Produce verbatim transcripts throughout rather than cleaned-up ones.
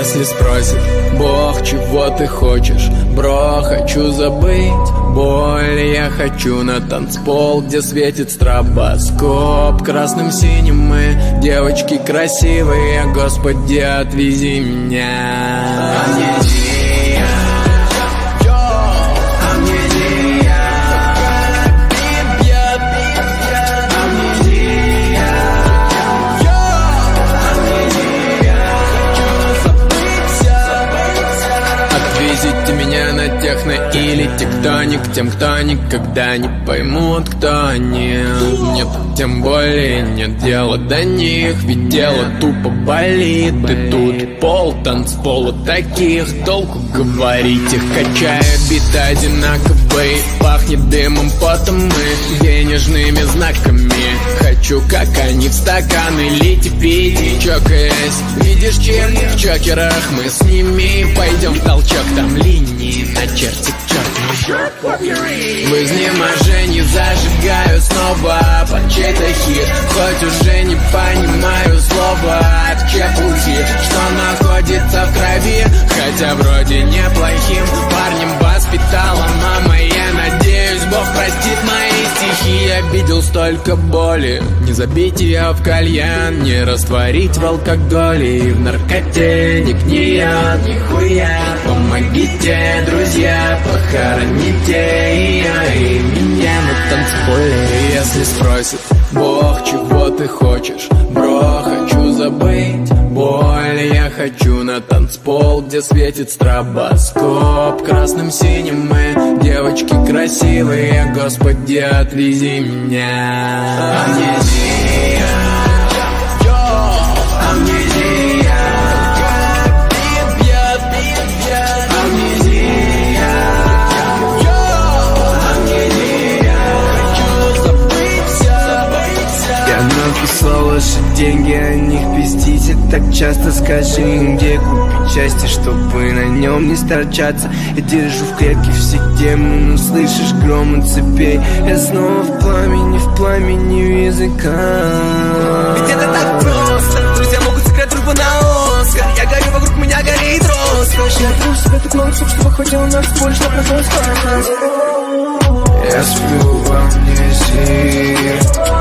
Если спросит Бог, чего ты хочешь? Бро, хочу забыть боль. Я хочу на танцпол, где светит стробоскоп. Красным, синим мы, девочки красивые. Господи, отвези меня. Амнезия, амнезия, отвезите меня на техно или тектоник. Тем, кто никогда не поймут, кто они. Нет, тем более нет дела до них. Ведь дело тупо болит. И тут пол танцпола таких. Толку говорить, их качает бит одинаковый. Пахнет дымом, потом мы денежными знаками. Хочу, как они, в стаканы лить и пить, и чокаясь. Видишь чек в чокерах, мы с ними пойдем в толчок. Там линии начертит черт. В изнеможении зажигаю снова под чей-то хит. Хоть уже не понимаю слова от чепухи, что находится в крови. Хотя вроде неплохим парнем воспитала мама. Я надеюсь, Бог простит мои стихи. Я видел столько боли. Не забить ее в кальян, не растворить в алкоголе и в наркоте. Ни гниет, нихуя. Помогите, друзья, похороните ее и меня на танцполе. Если спросит Бог, чего ты хочешь? Бро, хочу забыть боль. Я хочу на танцпол, где светит стробоскоп. Красным, синим мы, девочки красивые. Господи, отвези меня. Амнезия, амнезия, написал ваши деньги, о них пиздите так часто. Скажи им, где купить счастье, чтобы на нем не сторчаться. Я держу в клетке все демоны, слышишь гром и цепей. Я снова в пламени, в пламени языка. Ведь это так просто, друзья могут сыграть трубу на Оскар. Я горю, вокруг меня горит роскошь. Я тру себе так много чувств, чтобы хватило нас боль, чтоб на твой скорость. Я сплю в амнезии.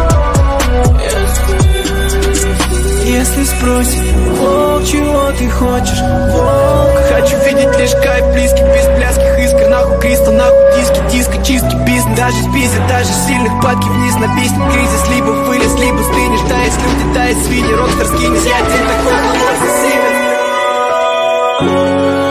Если спросит Бог, чего ты хочешь? Бог, хочу видеть лишь кайф близкий, без блядских искр. Нахуй кристалл, нахуй диски, диско, чистки, бизнес. Даже спиздят, даже сильных падки вниз на песни. Кризис, либо вылез, либо стынешь. Тает люди, тает свиньи, рокстар скинешь. Я день такой холодный сильный.